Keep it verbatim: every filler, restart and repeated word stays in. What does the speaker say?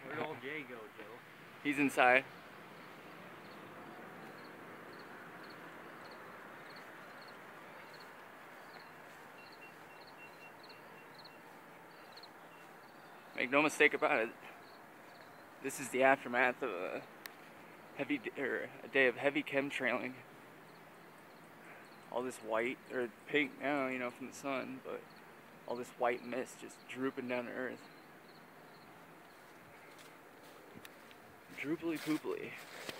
Where'd old Jay go, Joe? He's inside. Make no mistake about it, this is the aftermath of a heavy or a day of heavy chemtrailing. All this white or pink now, you know, from the sun, but all this white mist just drooping down to earth. Droopily poopily.